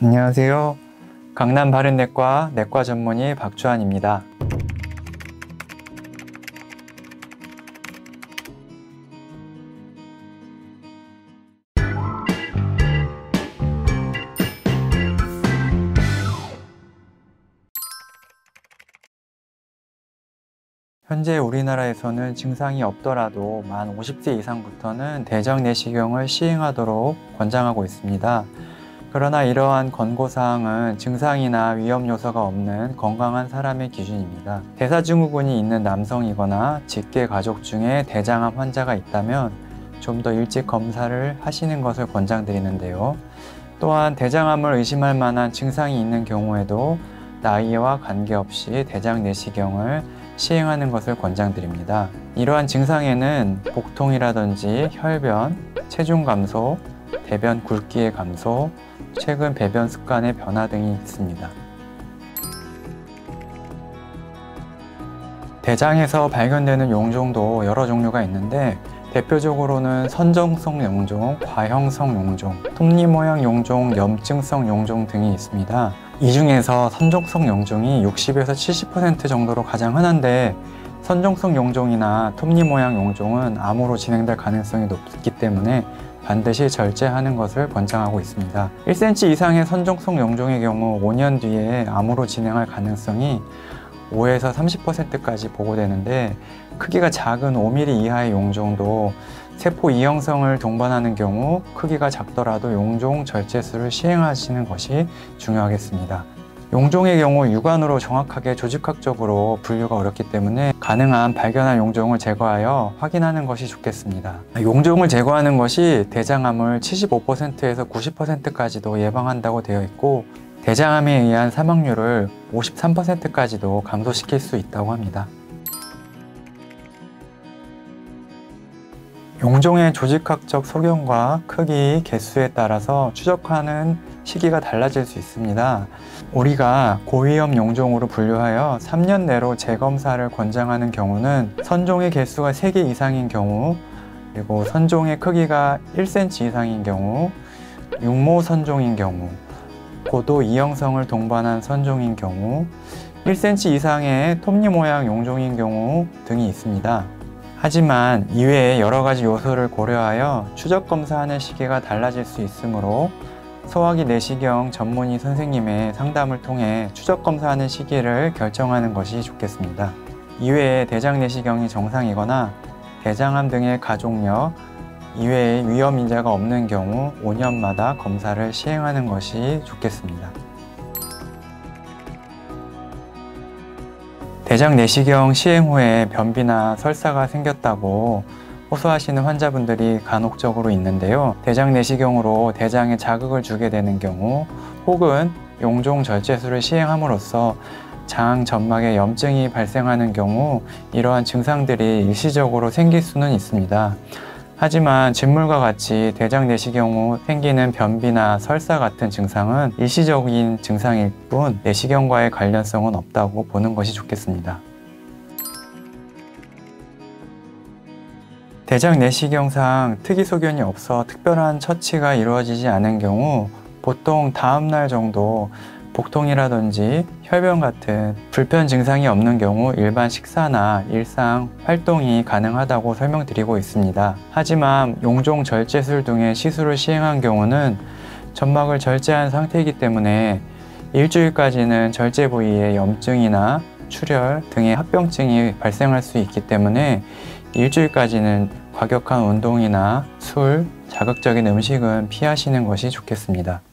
안녕하세요. 강남 바른내과 내과 전문의 박주환입니다. 현재 우리나라에서는 증상이 없더라도 만 50세 이상부터는 대장 내시경을 시행하도록 권장하고 있습니다. 그러나 이러한 권고사항은 증상이나 위험 요소가 없는 건강한 사람의 기준입니다. 대사증후군이 있는 남성이거나 직계 가족 중에 대장암 환자가 있다면 좀 더 일찍 검사를 하시는 것을 권장드리는데요. 또한 대장암을 의심할 만한 증상이 있는 경우에도 나이와 관계없이 대장 내시경을 시행하는 것을 권장드립니다. 이러한 증상에는 복통이라든지 혈변, 체중 감소, 대변 굵기의 감소, 최근 배변 습관의 변화 등이 있습니다. 대장에서 발견되는 용종도 여러 종류가 있는데 대표적으로는 선정성 용종, 과형성 용종, 톱니모양 용종, 염증성 용종 등이 있습니다. 이 중에서 선정성 용종이 60에서 70% 정도로 가장 흔한데 선정성 용종이나 톱니모양 용종은 암으로 진행될 가능성이 높기 때문에 반드시 절제하는 것을 권장하고 있습니다. 1cm 이상의 선정성 용종의 경우 5년 뒤에 암으로 진행할 가능성이 5에서 30%까지 보고되는데 크기가 작은 5mm 이하의 용종도 세포 이형성을 동반하는 경우 크기가 작더라도 용종 절제술을 시행하시는 것이 중요하겠습니다. 용종의 경우 육안으로 정확하게 조직학적으로 분류가 어렵기 때문에 가능한 발견한 용종을 제거하여 확인하는 것이 좋겠습니다. 용종을 제거하는 것이 대장암을 75%에서 90%까지도 예방한다고 되어 있고 대장암에 의한 사망률을 53%까지도 감소시킬 수 있다고 합니다. 용종의 조직학적 소견과 크기, 개수에 따라서 추적하는 시기가 달라질 수 있습니다. 우리가 고위험 용종으로 분류하여 3년 내로 재검사를 권장하는 경우는 선종의 개수가 3개 이상인 경우, 그리고 선종의 크기가 1cm 이상인 경우, 육모 선종인 경우, 고도 이형성을 동반한 선종인 경우, 1cm 이상의 톱니 모양 용종인 경우 등이 있습니다. 하지만 이외에 여러 가지 요소를 고려하여 추적 검사하는 시기가 달라질 수 있으므로 소화기 내시경 전문의 선생님의 상담을 통해 추적 검사하는 시기를 결정하는 것이 좋겠습니다. 이외에 대장 내시경이 정상이거나 대장암 등의 가족력, 이외에 위험 인자가 없는 경우 5년마다 검사를 시행하는 것이 좋겠습니다. 대장 내시경 시행 후에 변비나 설사가 생겼다고 호소하시는 환자분들이 간혹적으로 있는데요. 대장 내시경으로 대장에 자극을 주게 되는 경우 혹은 용종 절제술을 시행함으로써 장 점막에 염증이 발생하는 경우 이러한 증상들이 일시적으로 생길 수는 있습니다. 하지만 진물과 같이 대장 내시경 후 생기는 변비나 설사 같은 증상은 일시적인 증상일 뿐 내시경과의 관련성은 없다고 보는 것이 좋겠습니다. 대장 내시경상 특이소견이 없어 특별한 처치가 이루어지지 않은 경우 보통 다음날 정도 복통이라든지 혈변 같은 불편 증상이 없는 경우 일반 식사나 일상 활동이 가능하다고 설명드리고 있습니다. 하지만 용종 절제술 등의 시술을 시행한 경우는 점막을 절제한 상태이기 때문에 일주일까지는 절제 부위에 염증이나 출혈 등의 합병증이 발생할 수 있기 때문에 일주일까지는 과격한 운동이나 술, 자극적인 음식은 피하시는 것이 좋겠습니다.